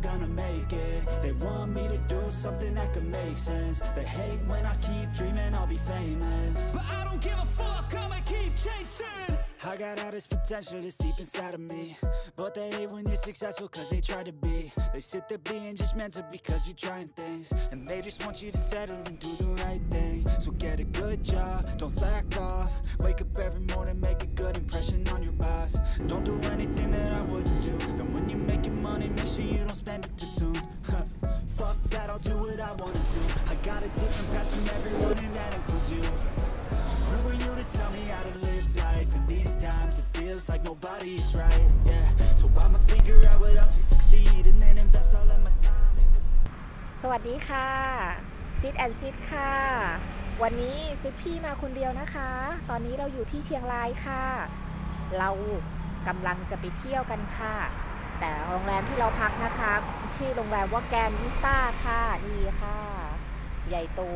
gonna make it. They want me to do something that could make sense. They hate when I keep dreaming I'll be famous, but I don't give a fuck, I'ma keep chasing. I got all this potential that's deep inside of me, but they hate when you're successful cause they try to be. They sit there being judgmental because you're trying things, and they just want you to settle and do the right thing. So get a good job, don't slack off. Wake up every morning, make a good impression on your boss. Don't do anything that I wouldn't do. And when you're making money, make sure you don't spend it too soon. Fuck that, I'll do what I wanna do. I got a different path from everyone and that includes you. Who are you to tell me how to live life? In these times it feels like nobody's right, yeah. So I'ma figure out what else we succeed and then invest all of my time in. สวัสดีค่ะซิดแอนซิดค่ะวันนี้ซิดพี่มาคนเดียวนะคะตอนนี้เราอยู่ที่เชียงรายค่ะเรากำลังจะไปเที่ยวกันค่ะแต่โรงแรมที่เราพักนะคะชื่อโรงแรมว่าแกรนด์วิสต้าค่ะนี่ค่ะใหญ่โต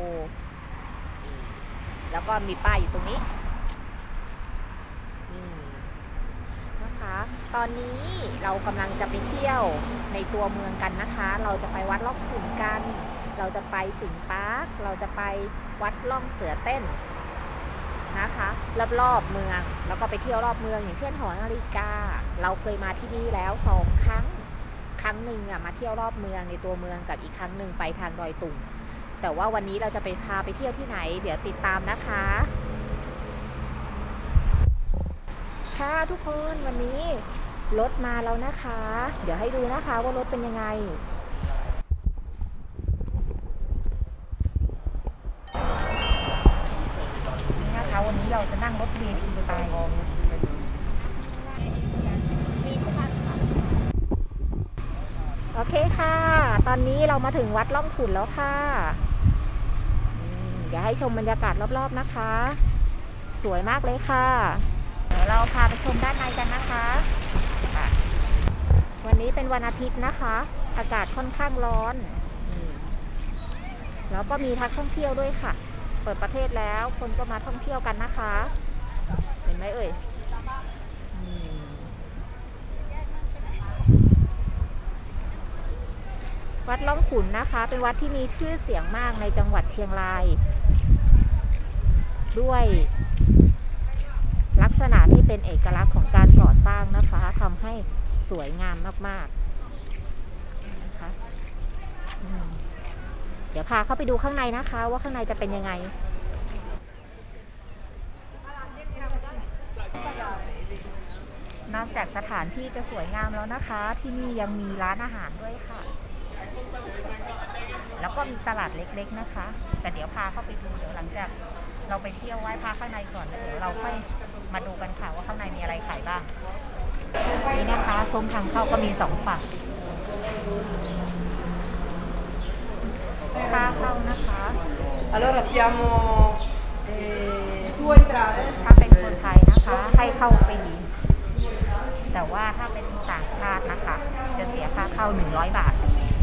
แล้วก็มีป้ายอยู่ตรงนี้นี่นะคะตอนนี้เรากำลังจะไปเที่ยวในตัวเมืองกันนะคะเราจะไปวัดล่องขุ่นกันเราจะไปสิงห์ปาร์คเราจะไปวัดล่องเสือเต้นนะคะรอบๆเมืองแล้วก็ไปเที่ยวรอบเมืองอย่างเช่นหอนาฬิกาเราเคยมาที่นี่แล้ว2 ครั้งหนึ่งมาเที่ยวรอบเมืองในตัวเมืองกับอีกครั้งหนึ่งไปทางดอยตุ่งแต่ว่าวันนี้เราจะไปพาไปเที่ยวที่ไหนเดี๋ยวติดตามนะคะค่ะทุกคนวันนี้รถมาแล้วนะคะเดี๋ยวให้ดูนะคะว่ารถเป็นยังไงนี่นะคะวันนี้เราจะนั่งรถ VIP ไปโอเคค่ะตอนนี้เรามาถึงวัดล่องขุ่นแล้วค่ะเดี๋ยวให้ชมบรรยากาศรอบๆนะคะสวยมากเลยค่ะเดี๋ยวเราพาไปชมด้านในกันนะคะวันนี้เป็นวันอาทิตย์นะคะอากาศค่อนข้างร้อนแล้วก็มีนักท่องเที่ยวด้วยค่ะเปิดประเทศแล้วคนก็มาท่องเที่ยวกันนะคะเห็นไหมเอ่ยวัดล่องขุ่นนะคะเป็นวัดที่มีชื่อเสียงมากในจังหวัดเชียงรายด้วยลักษณะที่เป็นเอกลักษณ์ของการก่อสร้างนะคะทำให้สวยงามมากๆนะคะเดี๋ยวพาเข้าไปดูข้างในนะคะว่าข้างในจะเป็นยังไงนอกจากสถานที่จะสวยงามแล้วนะคะที่นี่ยังมีร้านอาหารด้วยค่ะแล้วก็มีตลาดเล็กๆนะคะแต่เดี๋ยวพาเข้าไปดูเดี๋ยวหลังจากเราไปเที่ยวไหว้พระข้างในก่อนแล้วเดี๋ยวเราค่อยมาดูกันค่ะว่าข้างในมีอะไรขายบ้างนี่นะคะซุ้มทางเข้าก็มี2 ฝั่งค่าเข้านะคะ Allora siamo 2 entrate ถ้าเป็นคนไทยนะคะให้เข้าฟรีแต่ว่าถ้าเป็นต่างชาตินะคะจะเสียค่าเข้า100 บาท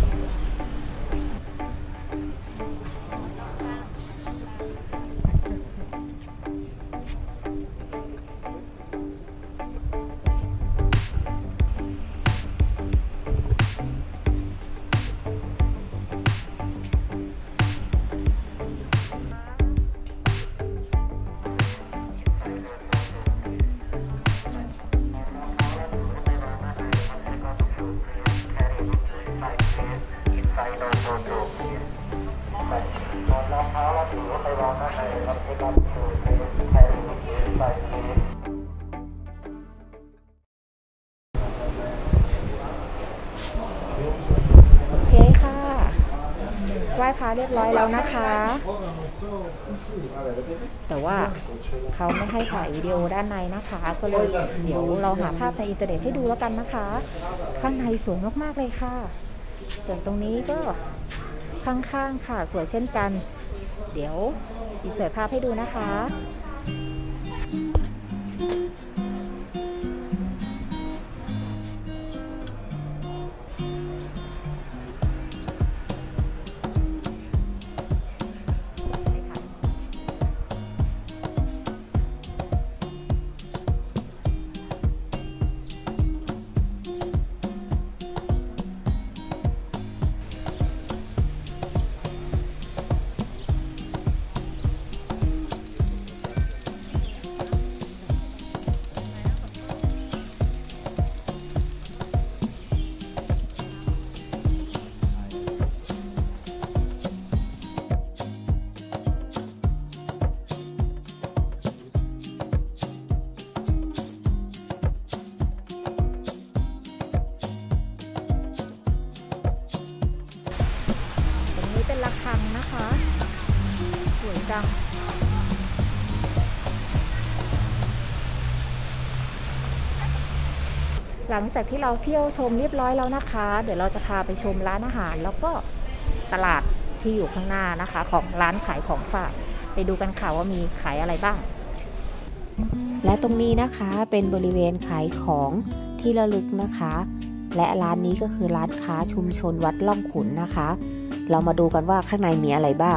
โอเคค่ะไหว้พระเรียบร้อยแล้วนะคะแต่ว่าเขาไม่ให้ถ่ายวิดีโอด้านในนะคะก็เลยเดี๋ยวเราหาภาพในอินเทอร์เน็ตให้ดูแล้วกันนะคะข้างในสวยมากๆเลยค่ะส่วนตรงนี้ก็ข้างๆค่ะสวยเช่นกันเดี๋ยวอินเสิร์ตภาพให้ดูนะคะนะคะสวยจังหลังจากที่เราเที่ยวชมเรียบร้อยแล้วนะคะเดี๋ยวเราจะพาไปชมร้านอาหารแล้วก็ตลาดที่อยู่ข้างหน้านะคะของร้านขายของฝากไปดูกันค่ะว่ามีขายอะไรบ้างและตรงนี้นะคะเป็นบริเวณขายของที่ระลึกนะคะและร้านนี้ก็คือร้านค้าชุมชนวัดล่องขุนนะคะเรามาดูกันว่าข้างในมีอะไรบ้าง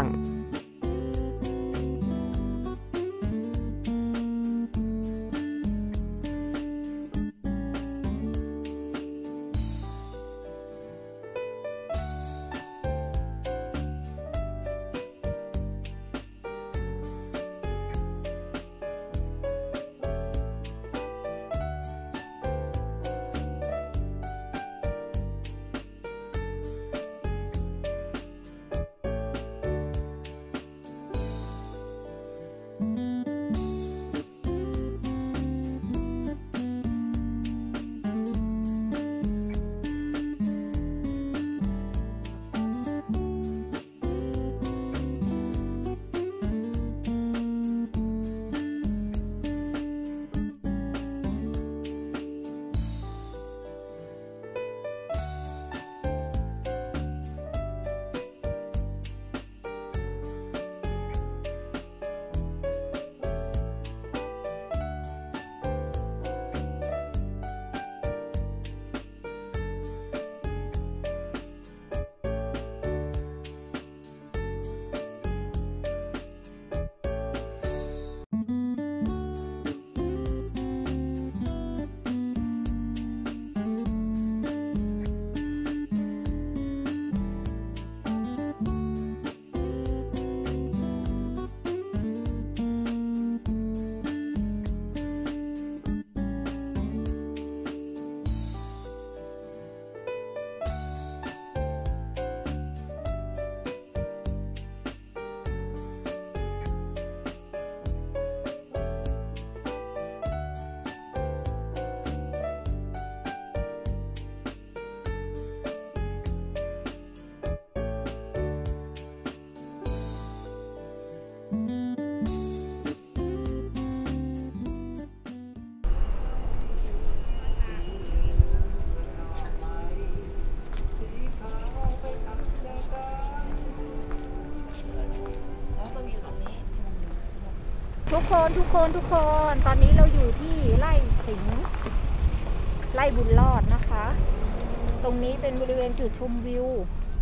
ทุกคนตอนนี้เราอยู่ที่ไร่สิงห์ไร่บุญรอดนะคะตรงนี้เป็นบริเวณจุดชมวิว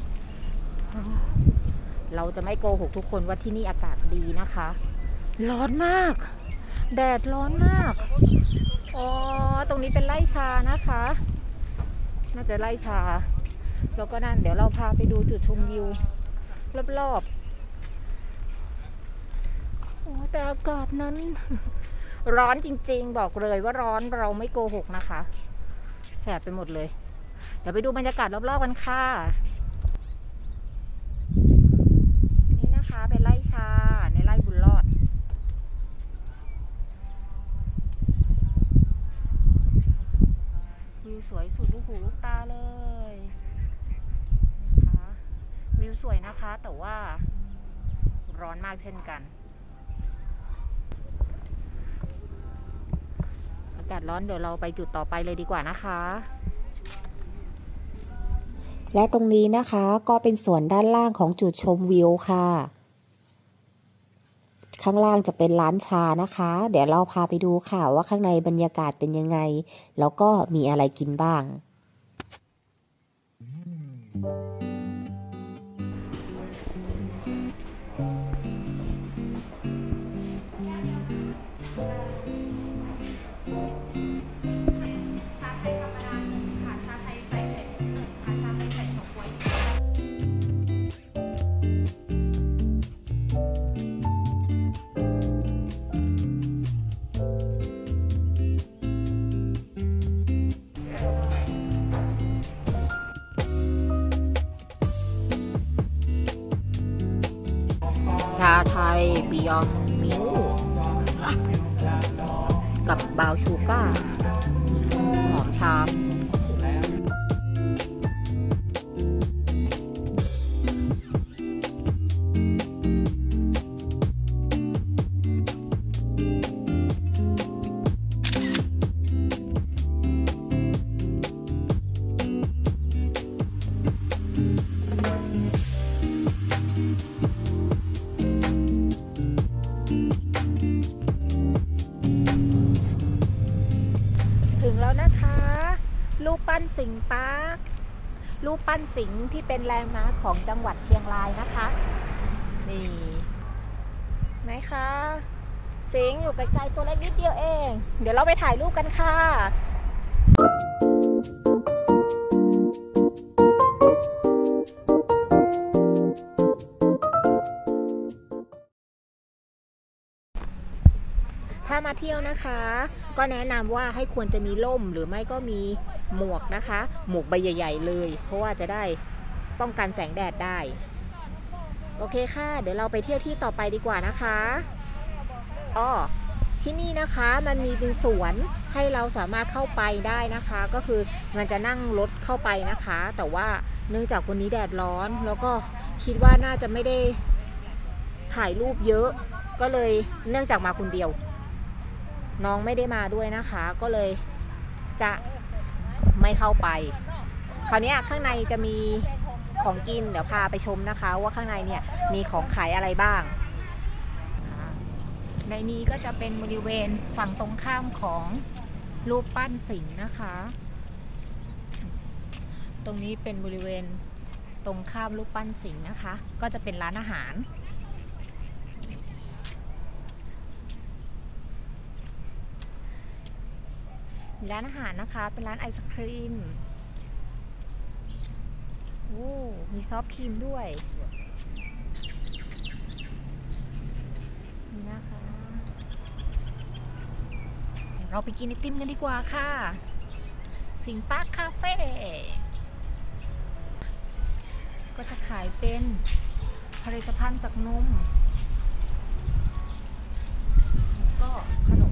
เราจะไม่โกหกทุกคนว่าที่นี่อากาศดีนะคะร้อนมากแดดร้อนมากอ๋อตรงนี้เป็นไร่ชานะคะน่าจะไร่ชาแล้วก็นั่นเดี๋ยวเราพาไปดูจุดชมวิวรอบๆแต่อากาศนั้นร้อนจริงๆบอกเลยว่าร้อนเราไม่โกหกนะคะแสบไปหมดเลยเดี๋ยวไปดูบรรยากาศรอบๆกันค่ะนี่นะคะเป็นไร่ชาในไร่บุญรอดวิวสวยสุดลูกหูลูกตาเลยนะคะวิวสวยนะคะแต่ว่าร้อนมากเช่นกันอากาศร้อนเดี๋ยวเราไปจุดต่อไปเลยดีกว่านะคะและตรงนี้นะคะก็เป็นส่วนด้านล่างของจุดชมวิวค่ะข้างล่างจะเป็นร้านชานะคะเดี๋ยวเราพาไปดูค่ะว่าข้างในบรรยากาศเป็นยังไงแล้วก็มีอะไรกินบ้าง ชาไทยบิยอนมิลกับบราวน์ชูการ์หอมชาปั้นสิงห์ปาร์ครูปปั้นสิงห์ที่เป็นแลนด์มาร์คของจังหวัดเชียงรายนะคะนี่ไหนคะสิงห์อยู่ไกลๆตัวเล็กนิดเดียวเองเดี๋ยวเราไปถ่ายรูปกันค่ะถ้ามาเที่ยวนะคะก็แนะนำว่าให้ควรจะมีร่มหรือไม่ก็มีหมวกนะคะหมวกใบใหญ่ๆเลยเพราะว่าจะได้ป้องกันแสงแดดได้โอเคค่ะเดี๋ยวเราไปเที่ยวที่ต่อไปดีกว่านะคะที่นี่นะคะมันมีเป็นสวนให้เราสามารถเข้าไปได้นะคะก็คือมันจะนั่งรถเข้าไปนะคะแต่ว่าเนื่องจากวันนี้แดดร้อนแล้วก็คิดว่าน่าจะไม่ได้ถ่ายรูปเยอะก็เลยเนื่องจากมาคนเดียวน้องไม่ได้มาด้วยนะคะก็เลยจะไม่เข้าไปคราวนี้ข้างในจะมีของกินเดี๋ยวพาไปชมนะคะว่าข้างในเนี่ยมีของขายอะไรบ้างในนี้ก็จะเป็นบริเวณฝั่งตรงข้ามของรูปปั้นสิงห์นะคะตรงนี้เป็นบริเวณตรงข้ามรูปปั้นสิงห์นะคะก็จะเป็นร้านอาหารร้านอาหารนะคะเป็นร้านไอศครีมโอ้มีซอฟต์ครีมด้วยนี่นะคะเราไปกินไอติมกันดีกว่าค่ะสิงห์ปาร์คคาเฟ่ก็จะขายเป็นผลิตภัณฑ์จากนมแล้วก็ขนม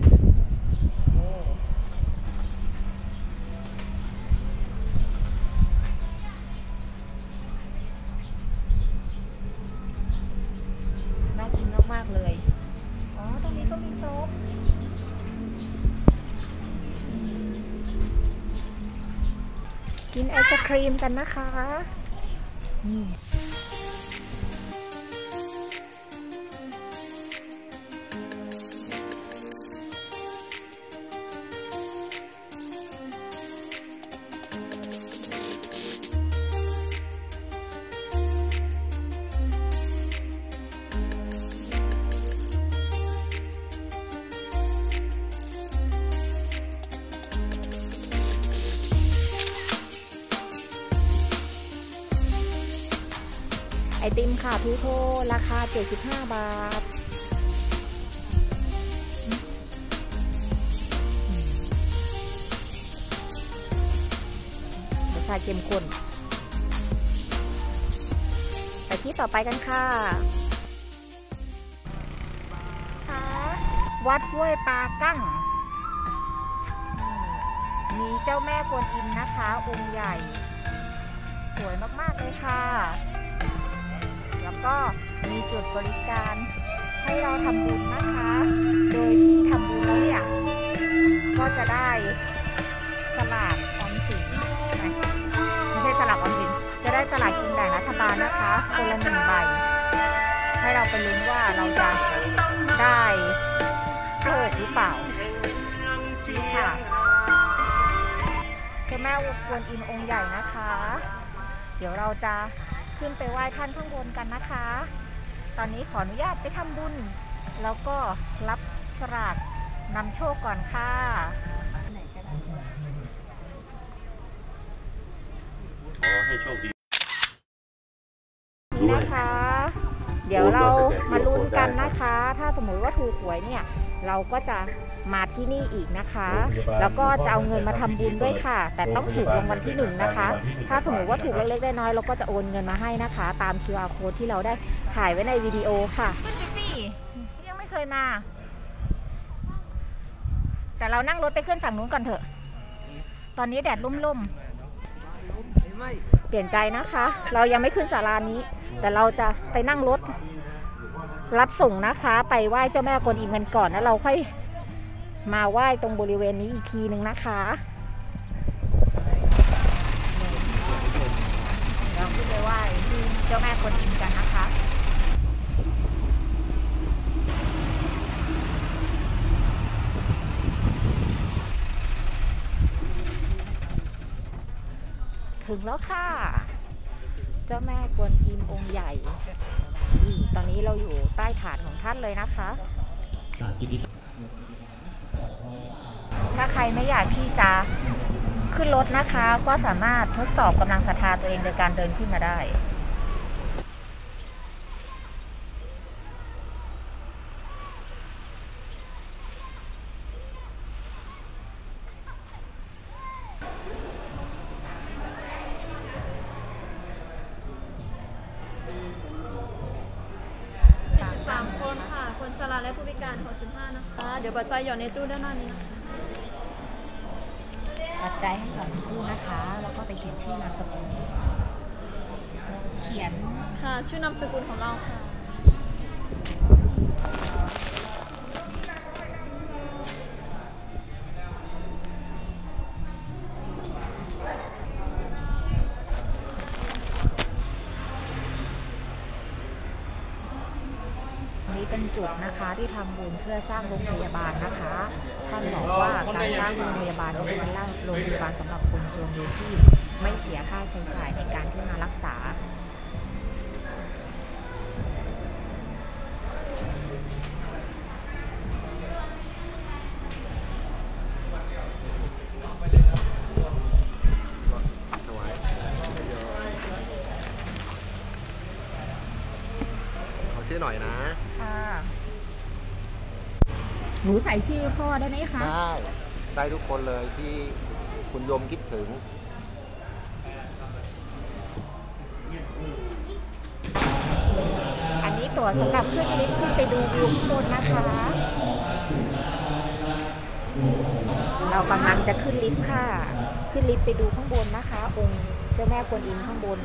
น่ากินมากๆเลยตรงนี้ก็มีโซฟกินไอศครีมกันนะคะไอติมค่ะทูโทราคา75 บาทรสชาติเข้มข้นไปที่ต่อไปกันค่ะวัดห้วยปากั้งมีเจ้าแม่กวนอิมนะคะองค์ใหญ่สวยมากๆเลยค่ะแล้วก็มีจุดบริการให้เราทำบุญนะคะโดยที่ทำบุญแล้วเนี่ยก็จะได้สลากออมสินไม่ใช่สลากออมสินจะได้สลากกินแบ่งรัฐบาลนะคะคนละ1 ใบให้เราไปลุ้นว่าเราจะได้โชคหรือเปล่าค่ะเจ้าแม่กวนอิมองค์ใหญ่นะคะเดี๋ยวเราจะขึ้นไปไหว้ท่านข้างบนกันนะคะตอนนี้ขออนุญาตไปทำบุญแล้วก็รับสลากนำโชคก่อนค่ะขอให้โชคดีนี่นะคะเดี๋ยวเรามาลุ้นกันนะคะถ้าสมมติว่าถูกหวยเนี่ยเราก็จะมาที่นี่อีกนะคะแล้วก็จะเอาเงินมาทำบุญด้วยค่ะแต่ต้องถูกรางวัลที่1นะคะถ้าสมมติว่าถูกเล็กๆน้อยๆเราก็จะโอนเงินมาให้นะคะตาม QR code ที่เราได้ถ่ายไว้ในวิดีโอค่ะยังไม่เคยมาแต่เรานั่งรถไปขึ้นฝั่งนู้นก่อนเถอะตอนนี้แดดร่มๆเปลี่ยนใจนะคะเรายังไม่ขึ้นศาลานี้แต่เราจะไปนั่งรถรับส่งนะคะไปไหว้เจ้าแม่กวนอิมกันก่อนแล้วเราค่อยมาไหว้ตรงบริเวณนี้อีกทีนึงนะคะเราขึ้นไปไหว้ที่เจ้าแม่กวนอิมกันนะคะถึงแล้วค่ะเจ้าแม่กวนอิมองค์ใหญ่ตอนนี้เราอยู่ใต้ฐานของท่านเลยนะคะถ้าใครไม่อยากที่จะขึ้นรถนะคะก็สามารถทดสอบกำลังศรัทธาตัวเองโดยการเดินขึ้นมาได้ 3 คนค่ะ คนชราและผู้พิการ65นะคะ เดี๋ยวบัตรใจหย่อนในตู้ด้านหน้านี้นะคะปัจจัยให้กับผู้นะคะ แล้วก็ไปเขียนชื่อนามสกุลเขียนค่ะ ชื่อนามสกุลของเราค่ะนี้เป็นจุดนะคะที่ทำบุญเพื่อสร้างโรงพยาบาลนะคะท่านบอกว่าการสร้างโรงพยาบาลนี้เป็นโรงพยาบาลสำหรับคนจนโดยที่ไม่เสียค่าใช้จ่ายในการที่มารักษาชื่อหน่อยนะค่ะหนูใส่ชื่อพ่อได้ไหมคะได้ทุกคนเลยที่คุณโยมคิดถึงอันนี้ตั๋วสำหรับขึ้นลิฟต์ขึ้นไปดูข้างบนนะคะเรากำลังจะขึ้นลิฟต์ค่ะขึ้นลิฟต์ไปดูข้างบนนะคะองค์เจ้าแม่กวนอิมข้างบน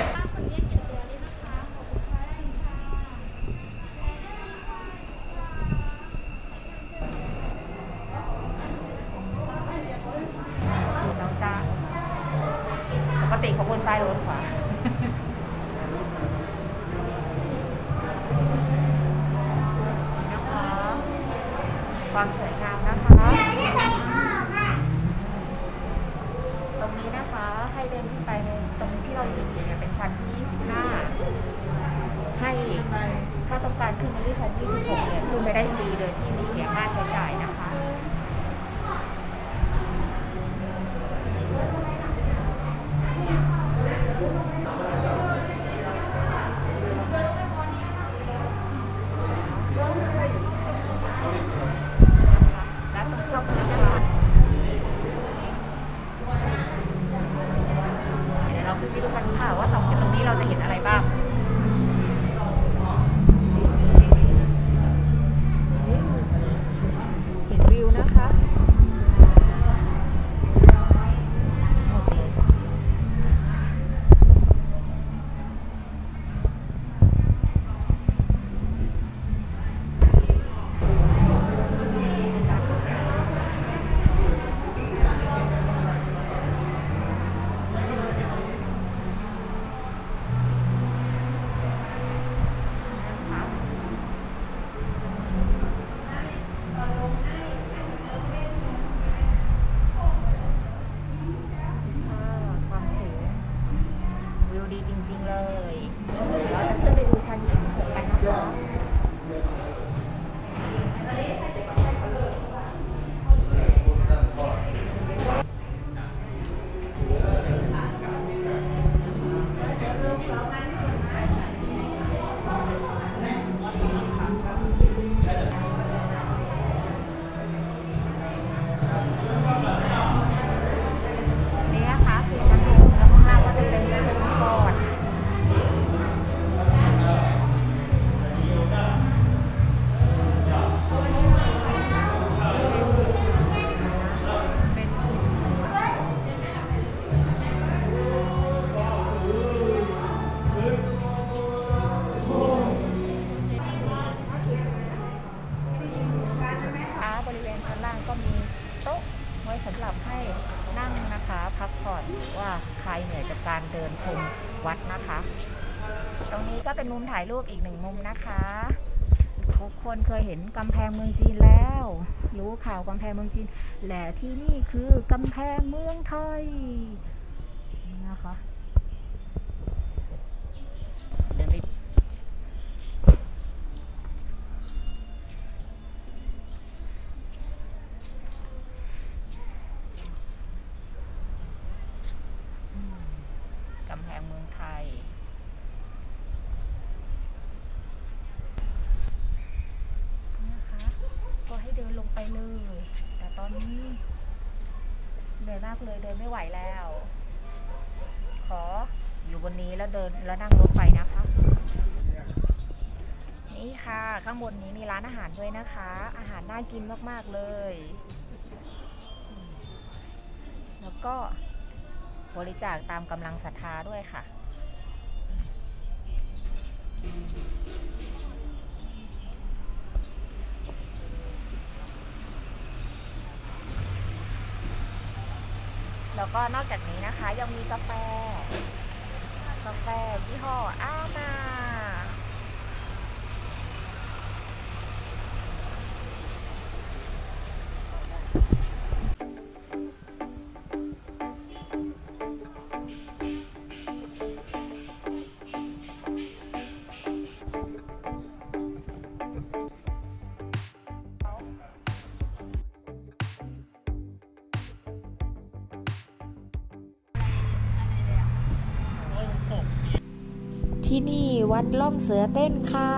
ปกติเขาบนซ้ายหรือขวานะคะความสวยงามนะคะตรงนี้นะคะให้เดินขึ้นไปในตรงที่เรายืนอยู่เนี่ยเป็นชั้นที่25ให้ถ้าต้องการขึ้นไปที่ชั้นที่16เนี่ยขึ้นไปได้ฟรีโดยที่ไม่เสียค่าใช้จ่ายนะคะว่าสองจุดตรงนี้เราจะเห็นอะไรบ้างเห็นวิวนะคะดีจริงๆเลยเราจะขึ้นไปดูชั้น26กันนะคะนี่นะคะคือชั้น6แล้วข้างล่างก็จะเป็นปอดบริเวณชั้นล่างก็มีโต๊ะไว้สำหรับให้นั่งนะคะพักผ่อนหรือว่าใครเหนื่อยจากการเดินชมวัดนะคะตรงนี้ก็เป็นมุมถ่ายรูปอีกหนึ่งมุมนะคะทุกคนเคยเห็นกำแพงเมืองจีนแล้วรู้ข่าวกำแพงเมืองจีนและที่นี่คือกำแพงเมืองไทยนะคะเหนื่อยมากเลยเดินไม่ไหวแล้ว ขออยู่บนนี้แล้วเดินแล้วนั่งรถไปนะคะ นี่ค่ะข้างบนนี้มีร้านอาหารด้วยนะคะ อาหารน่ากินมากๆเลยแล้วก็บริจาคตามกำลังศรัทธาด้วยค่ะแล้วก็นอกจากนี้นะคะยังมีกาแฟยี่ห้ออามาที่นี่วัดล่องเสือเต้นค่ะ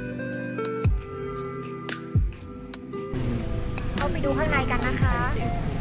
เข้าไปดูข้างในกันนะคะ